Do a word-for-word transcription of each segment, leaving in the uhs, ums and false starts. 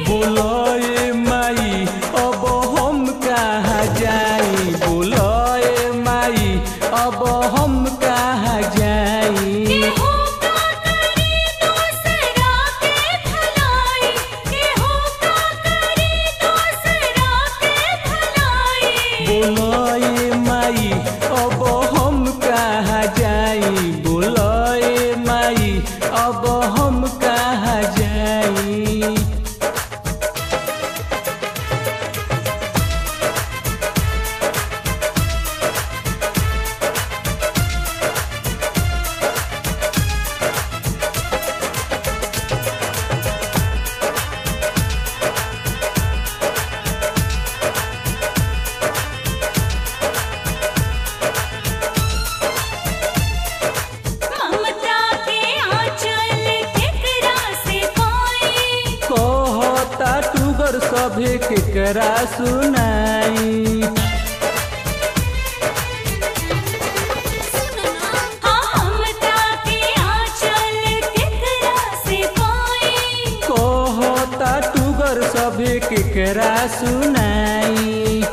बोलोए माई अब हम कहाँ जाई, बोलोए माई अब हम कहाँ जाई। बोलोए माई अब हम कहाँ जाई, बोलोए माई अब हम कहाँ जाई। सभे केकरा सुनाई, कहता टूगर सभे केकरा सुनाई।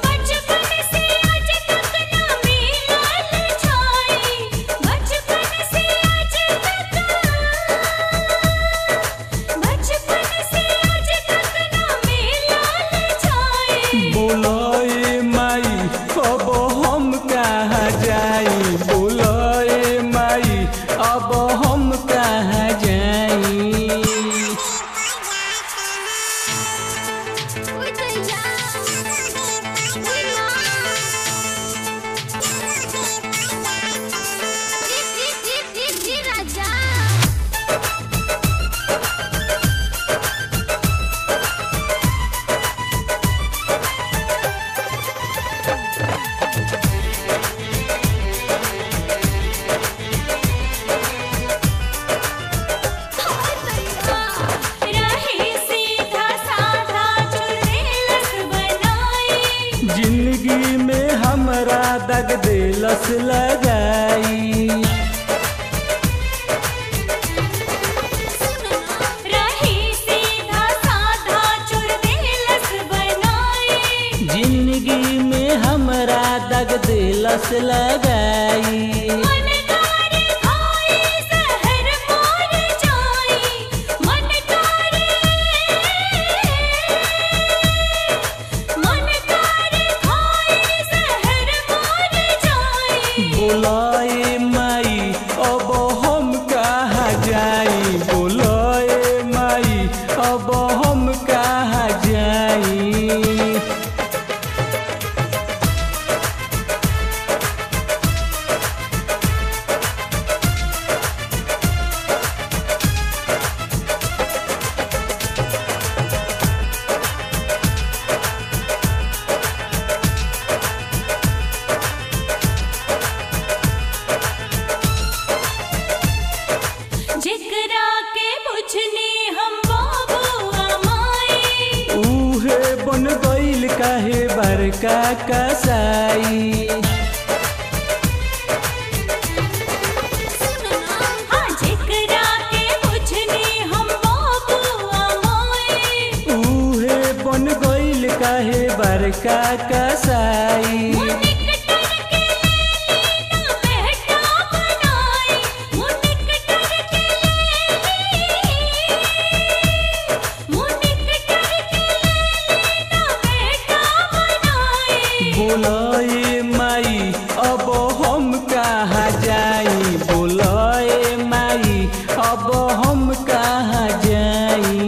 बोलोए माई अब हम कहाँ जाई, बोलोए माई अब हम कहाँ जाई। जिंदगी में हमरा दग दिलस लगाई, जिंदगी में हमरा दग दिलस लगाई। बोलोए माई अब हम कहाँ जाई, बोलोए माई अब हम कहाँ जाई। जेकरा के बुझनी हम बाबुआ माई, उहे बन गइल काहे बड़का कसाई। हाँ जेकरा के बुझनी हम बाबुआ माई, उहे बन गइल काहे बड़का कसाई। बोलोए माई अब हम कहाँ जाई, बोलोए माई अब हम कहाँ जाई।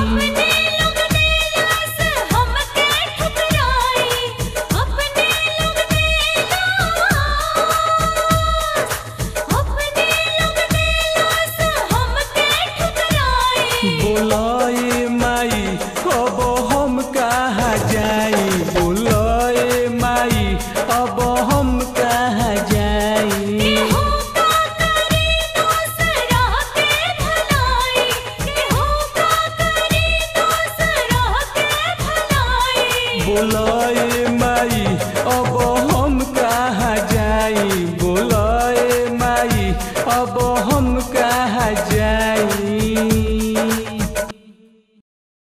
बोलोए माई अब हम कहाँ जाई, बोलोए माई अब हम कहाँ जाई। बोलोए माई अब हम कहाँ जाई, बोलोए माई अब